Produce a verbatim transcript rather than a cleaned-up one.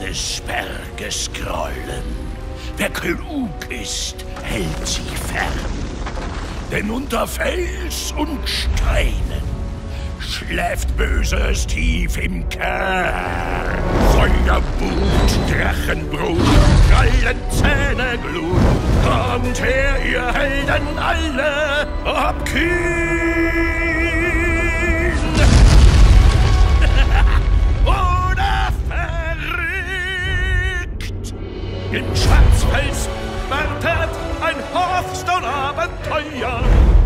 des Berges grollen. Wer klug ist, hält sie fern. Denn unter Fels und Steinen schläft Böses tief im Kern. Feuerblut, Drachenbrut, Krallenzähne, Glut. Kommt her, ihr Helden alle, ob kühn oder verrückt. In Schwarzfels wartet ein Hearthstone-Abenteuer.